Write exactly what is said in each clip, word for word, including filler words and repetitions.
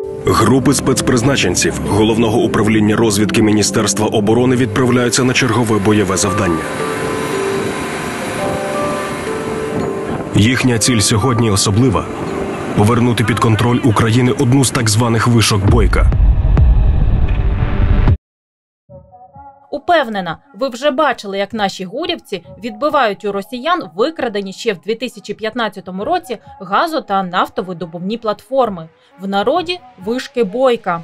Групи спецпризначенців Головного управління розвідки Міністерства оборони відправляються на чергове бойове завдання. Їхня ціль сьогодні особлива – повернути під контроль України одну з так званих вишок Бойка. Упевнена, ви вже бачили, як наші гурівці відбивають у росіян викрадені ще в дві тисячі п'ятнадцятому році газо- та нафтовидобувні платформи. В народі – вишки Бойка.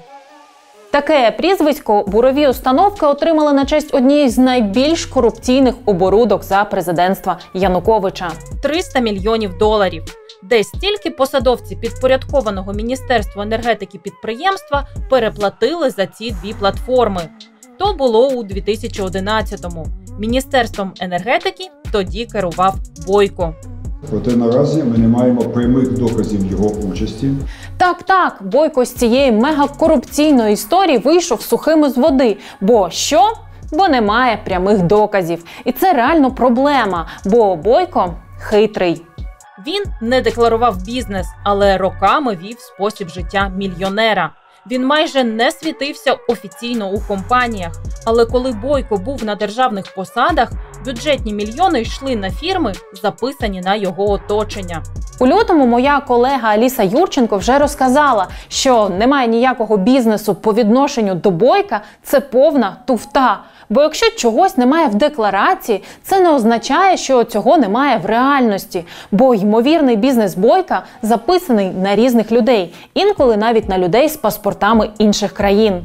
Таке прізвисько бурові установки отримали на честь однієї з найбільш корупційних оборудок за президентства Януковича. триста мільйонів доларів. Десь стільки посадовці підпорядкованого Міністерства енергетики підприємства переплатили за ці дві платформи. То було у дві тисячі одинадцятому. Міністерством енергетики тоді керував Бойко. Проте наразі ми не маємо прямих доказів його участі. Так-так, Бойко з цієї мегакорупційної історії вийшов сухим із води. Бо що? Бо немає прямих доказів. І це реально проблема, бо Бойко хитрий. Він не декларував бізнес, але роками вів спосіб життя мільйонера. Він майже не світився офіційно у компаніях, але коли Бойко був на державних посадах, бюджетні мільйони йшли на фірми, записані на його оточення. У лютому моя колега Аліса Юрченко вже розказала, що немає ніякого бізнесу по відношенню до Бойка – це повна туфта. Бо якщо чогось немає в декларації, це не означає, що цього немає в реальності. Бо ймовірний бізнес Бойка записаний на різних людей, інколи навіть на людей з паспортами інших країн.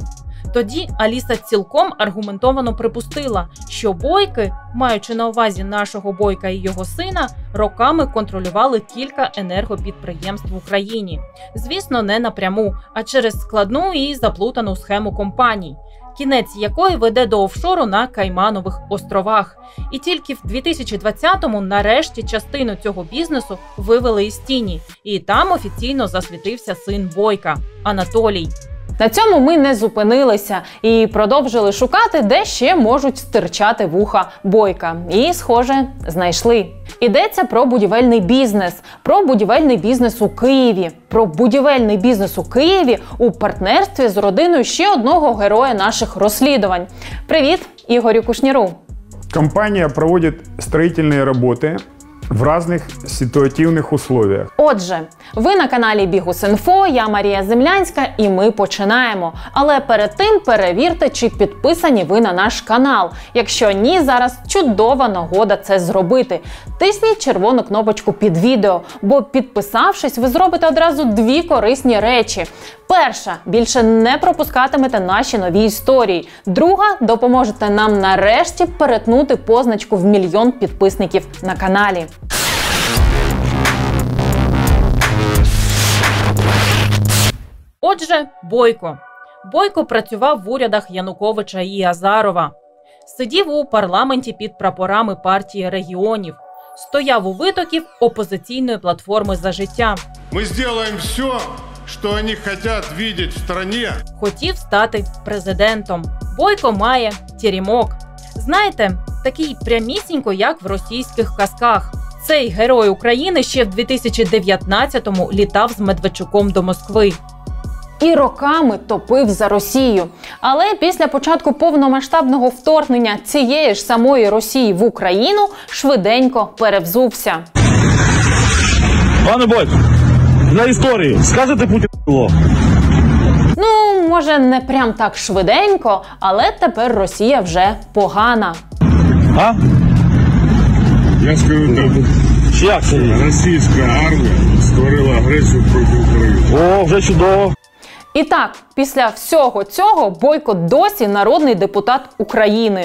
Тоді Аліса цілком аргументовано припустила, що Бойки, маючи на увазі нашого Бойка і його сина, роками контролювали кілька енергопідприємств в Україні. Звісно, не напряму, а через складну і заплутану схему компаній, кінець якої веде до офшору на Кайманових островах. І тільки в дві тисячі двадцятому нарешті частину цього бізнесу вивели із тіні. І там офіційно засвітився син Бойка – Анатолій. На цьому ми не зупинилися і продовжили шукати, де ще можуть стирчати вуха Бойка. І, схоже, знайшли. Йдеться про будівельний бізнес, про будівельний бізнес у Києві, про будівельний бізнес у Києві у партнерстві з родиною ще одного героя наших розслідувань. Привіт, Ігорю Кушніру. Компания проводит строительные работы в разных ситуативных условиях. Отже, ви на каналі Бігус.Інфо, я Марія Землянська і ми починаємо. Але перед тим перевірте, чи підписані ви на наш канал. Якщо ні, зараз чудова нагода це зробити. Тисніть червону кнопочку під відео, бо підписавшись, ви зробите одразу дві корисні речі. Перша – більше не пропускатимете наші нові історії. Друга – допоможете нам нарешті перетнути позначку в мільйон підписників на каналі. Отже, Бойко. Бойко працював в урядах Януковича і Азарова. Сидів у парламенті під прапорами партії регіонів. Стояв у витоків опозиційної платформи «За життя». Ми зробимо все, що вони хочуть бачити в країні. Хотів стати президентом. Бойко має теремок. Знаєте, такий прямісінько, як в російських казках. Цей герой України ще в дві тисячі дев'ятнадцятому літав з Медведчуком до Москви. І роками топив за Росію. Але після початку повномасштабного вторгнення цієї ж самої Росії в Україну швиденько перевзувся. Пане Бойко, для історії, скажете Путіну? Ну, може, не прям так швиденько, але тепер Росія вже погана. А? Я скажу так. Як це? Російська армія створила агресію проти України. О, вже чудово. І так, після всього цього Бойко досі народний депутат України.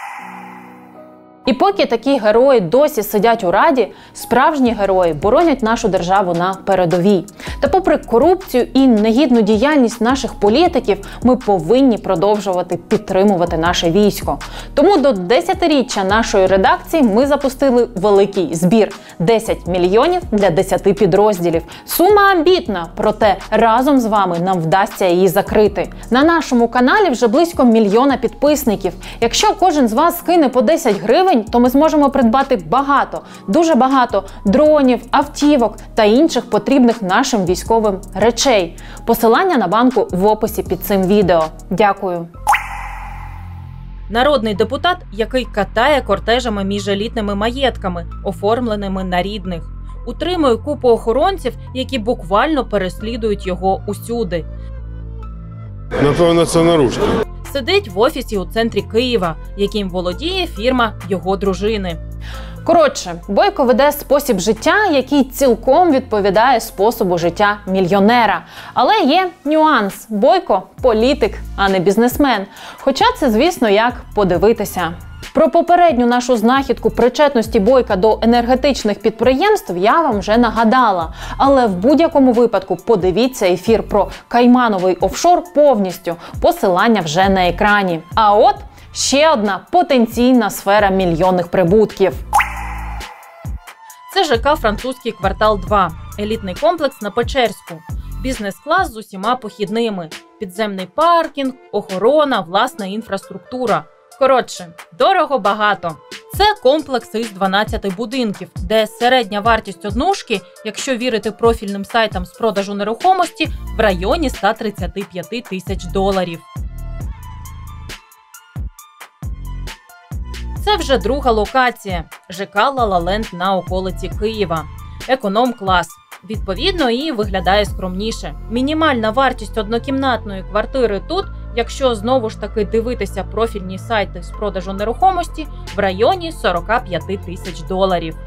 І поки такі герої досі сидять у Раді, справжні герої боронять нашу державу на передовій. Та попри корупцію і негідну діяльність наших політиків, ми повинні продовжувати підтримувати наше військо. Тому до десятиріччя нашої редакції ми запустили великий збір – десять мільйонів для десяти підрозділів. Сума амбітна, проте разом з вами нам вдасться її закрити. На нашому каналі вже близько мільйона підписників. Якщо кожен з вас скине по десять гривень, гривень, то ми зможемо придбати багато, дуже багато дронів, автівок та інших потрібних нашим військовим речей. Посилання на банку в описі під цим відео. Дякую. Народний депутат, який катає кортежами між елітними маєтками, оформленими на рідних. Утримує купу охоронців, які буквально переслідують його усюди. Напевно, це наружки. Сидить в офісі у центрі Києва, яким володіє фірма його дружини. Коротше, Бойко веде спосіб життя, який цілком відповідає способу життя мільйонера. Але є нюанс. Бойко – політик, а не бізнесмен. Хоча це, звісно, як подивитися. Про попередню нашу знахідку причетності Бойка до енергетичних підприємств я вам вже нагадала. Але в будь-якому випадку подивіться ефір про Каймановий офшор повністю. Посилання вже на екрані. А от ще одна потенційна сфера мільйонних прибутків. Це ЖК «Французький квартал два», елітний комплекс на Печерську. Бізнес-клас з усіма похідними. Підземний паркінг, охорона, власна інфраструктура. Коротше, дорого-багато. Це комплекс із дванадцяти будинків, де середня вартість однушки, якщо вірити профільним сайтам з продажу нерухомості, в районі ста тридцяти п'яти тисяч доларів. Це вже друга локація – ЖК «Ла-Ла-Ленд» на околиці Києва. Економ-клас. Відповідно, і виглядає скромніше. Мінімальна вартість однокімнатної квартири тут, якщо знову ж таки дивитися профільні сайти з продажу нерухомості, в районі сорока п'яти тисяч доларів.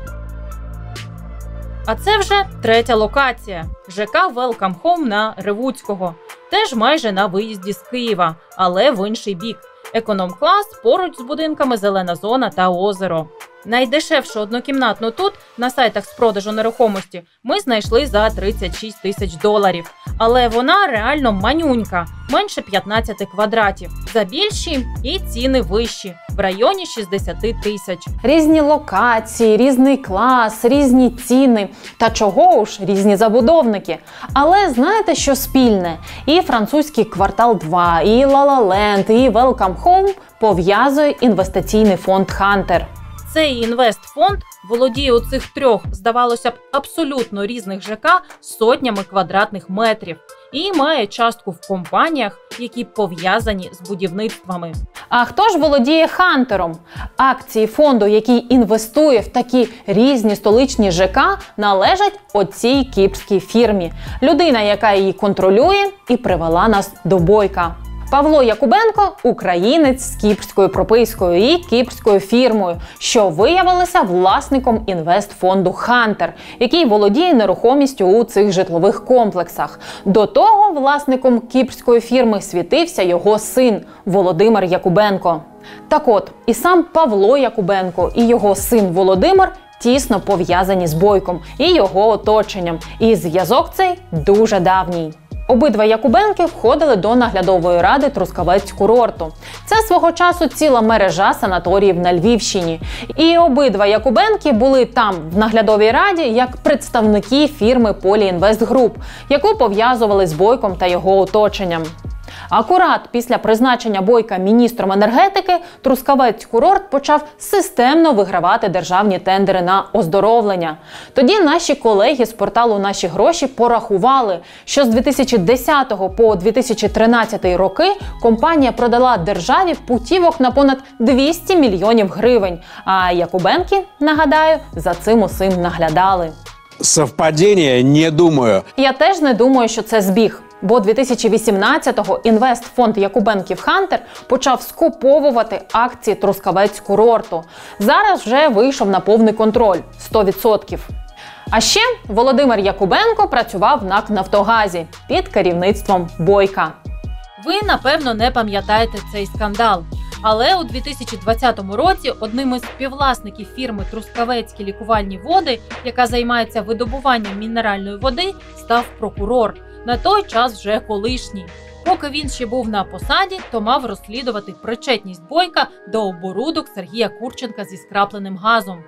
А це вже третя локація – ЖК «Велкам Хоум» на Ревуцького. Теж майже на виїзді з Києва, але в інший бік. Економ-клас, поруч з будинками зелена зона та озеро. Найдешевшу однокімнатну тут, на сайтах з продажу нерухомості, ми знайшли за тридцять шість тисяч доларів. Але вона реально манюнька, менше п'ятнадцяти квадратів. За більші і ціни вищі, в районі шістдесяти тисяч. Різні локації, різний клас, різні ціни. Та чого ж, різні забудовники. Але знаєте, що спільне? І «Французький квартал два», і «Ла-Ла-Ленд», і «Велкам Хоум» пов'язує інвестиційний фонд «Хантер». Цей інвестфонд володіє у цих трьох, здавалося б, абсолютно різних ЖК сотнями квадратних метрів і має частку в компаніях, які пов'язані з будівництвами. А хто ж володіє «Хантером»? Акції фонду, який інвестує в такі різні столичні ЖК, належать оцій кіпрській фірмі. Людина, яка її контролює і привела нас до Бойка. Павло Якубенко – українець з кіпрською пропискою і кіпрською фірмою, що виявилися власником інвестфонду «Хантер», який володіє нерухомістю у цих житлових комплексах. До того власником кіпрської фірми світився його син Володимир Якубенко. Так от, і сам Павло Якубенко, і його син Володимир тісно пов'язані з Бойком і його оточенням. І зв'язок цей дуже давній. Обидва Якубенки входили до наглядової ради Трускавець-курорту. Це свого часу ціла мережа санаторіїв на Львівщині. І обидва Якубенки були там, в наглядовій раді, як представники фірми «Поліінвестгруп», яку пов'язували з Бойком та його оточенням. Акурат після призначення Бойка міністром енергетики Трускавець-курорт почав системно вигравати державні тендери на оздоровлення. Тоді наші колеги з порталу «Наші гроші» порахували, що з дві тисячі десятого по дві тисячі тринадцятий роки компанія продала державі путівок на понад двісті мільйонів гривень. А Якубенки, нагадаю, за цим усім наглядали. Совпадіння? Не думаю. Я теж не думаю, що це збіг. Бо дві тисячі вісімнадцятого інвестфонд Якубенків «Хантер» почав скуповувати акції Трускавець-курорту. Зараз вже вийшов на повний контроль – сто відсотків. А ще Володимир Якубенко працював в НАК «Нафтогазі» під керівництвом Бойка. Ви, напевно, не пам'ятаєте цей скандал. Але у дві тисячі двадцятому році одним із співвласників фірми «Трускавецькі лікувальні води», яка займається видобуванням мінеральної води, став прокурор. На той час вже колишній. Поки він ще був на посаді, то мав розслідувати причетність Бойка до оборудок Сергія Курченка зі скрапленим газом.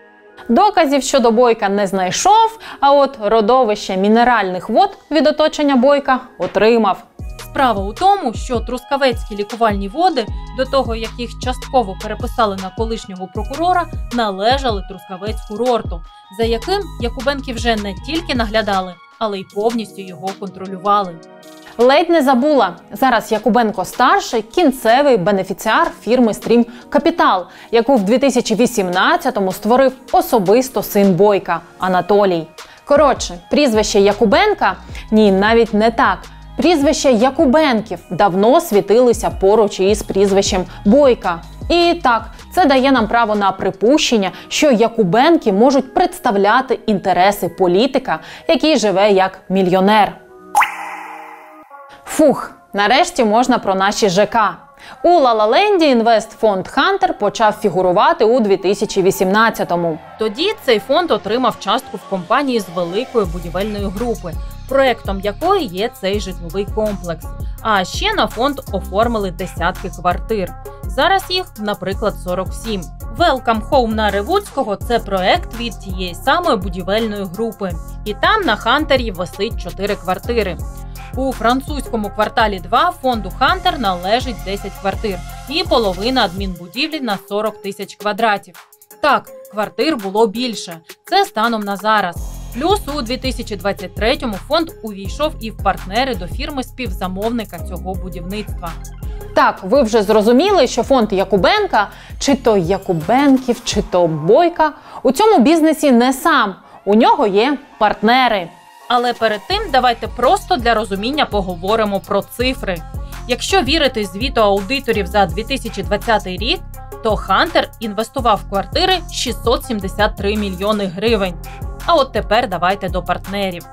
Доказів щодо Бойка не знайшов, а от родовище мінеральних вод від оточення Бойка отримав. Справа у тому, що трускавецькі лікувальні води, до того як їх частково переписали на колишнього прокурора, належали Трускавець-курорту, за яким Якубенки вже не тільки наглядали, але й повністю його контролювали. Ледь не забула. Зараз Якубенко-старший – кінцевий бенефіціар фірми «Стрім Капітал», яку в дві тисячі вісімнадцятому створив особисто син Бойка – Анатолій. Коротше, прізвище Якубенка – ні, навіть не так. Прізвище Якубенків давно світилися поруч із прізвищем Бойка. І так, це дає нам право на припущення, що Якубенки можуть представляти інтереси політика, який живе як мільйонер. Фух, нарешті можна про наші ЖК. У Ла-Ла-Ленді інвестфонд «Хантер» почав фігурувати у дві тисячі вісімнадцятому. Тоді цей фонд отримав частку в компанії з великої будівельної групи, проєктом якої є цей житловий комплекс. А ще на фонд оформили десятки квартир. Зараз їх, наприклад, сорок сім. Welcome Home на Ревуцького – це проєкт від тієї самої будівельної групи. І там на «Хантері» висить чотири квартири. У французькому кварталі два фонду «Хантер» належить десять квартир і половина адмінбудівлі на сорок тисяч квадратів. Так, квартир було більше. Це станом на зараз. Плюс у дві тисячі двадцять третьому фонд увійшов і в партнери до фірми-співзамовника цього будівництва. Так, ви вже зрозуміли, що фонд Якубенка, чи то Якубенків, чи то Бойка, у цьому бізнесі не сам. У нього є партнери. Але перед тим давайте просто для розуміння поговоримо про цифри. Якщо вірити звіту аудиторів за дві тисячі двадцятий рік, то «Хантер» інвестував в квартири шістсот сімдесят три мільйони гривень. А от тепер давайте до партнерів.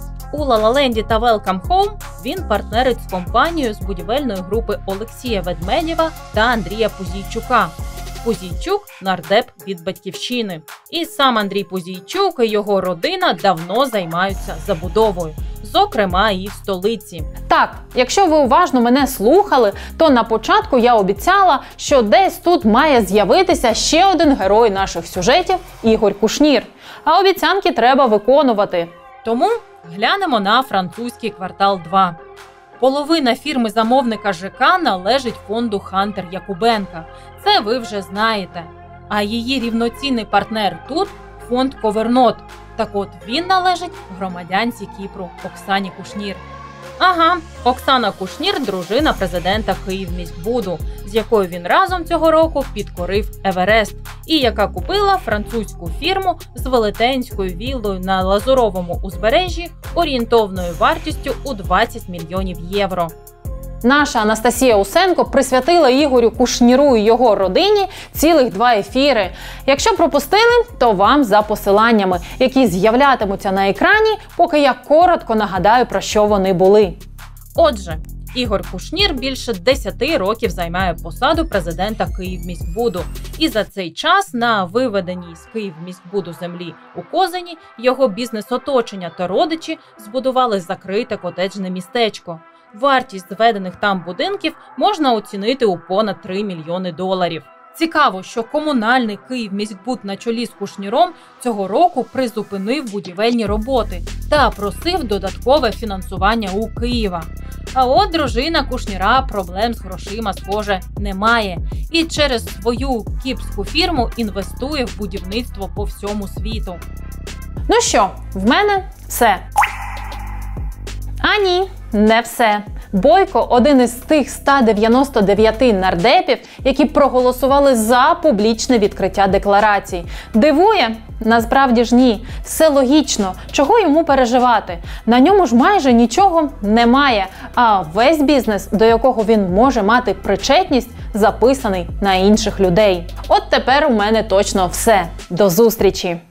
У «Ла-Ла-Ленді» та Welcome Home він партнерить з компанією з будівельної групи Олексія Ведмедєва та Андрія Пузійчука. Пузійчук – нардеп від «Батьківщини». І сам Андрій Пузійчук і його родина давно займаються забудовою. Зокрема, і в столиці. Так, якщо ви уважно мене слухали, то на початку я обіцяла, що десь тут має з'явитися ще один герой наших сюжетів – Ігор Кушнір. А обіцянки треба виконувати. Тому глянемо на французький квартал два. Половина фірми-замовника ЖК належить фонду «Хантер» Якубенка. Це ви вже знаєте. А її рівноцінний партнер тут – фонд «Ковернот». Так от він належить громадянці Кіпру Оксані Кушнір. Ага, Оксана Кушнір – дружина президента Київміськбуду, з якою він разом цього року підкорив Еверест, і яка купила французьку фірму з велетенською віллою на Лазуровому узбережжі орієнтовною вартістю у двадцять мільйонів євро. Наша Анастасія Усенко присвятила Ігорю Кушніру і його родині цілих два ефіри. Якщо пропустили, то вам за посиланнями, які з'являтимуться на екрані, поки я коротко нагадаю, про що вони були. Отже, Ігор Кушнір більше десяти років займає посаду президента Київміськбуду. І за цей час на виведеній з Київміськбуду землі у Козині його бізнес-оточення та родичі збудували закрите котеджне містечко. Вартість зведених там будинків можна оцінити у понад три мільйони доларів. Цікаво, що комунальний Київміськбуд на чолі з Кушніром цього року призупинив будівельні роботи та просив додаткове фінансування у Києва. А от дружина Кушніра проблем з грошима, схоже, немає. І через свою кіпрську фірму інвестує в будівництво по всьому світу. Ну що, в мене все. А ні, не все. Бойко – один із тих ста дев'яноста дев'яти нардепів, які проголосували за публічне відкриття декларацій. Дивує? Насправді ж ні. Все логічно. Чого йому переживати? На ньому ж майже нічого немає, а весь бізнес, до якого він може мати причетність, записаний на інших людей. От тепер у мене точно все. До зустрічі!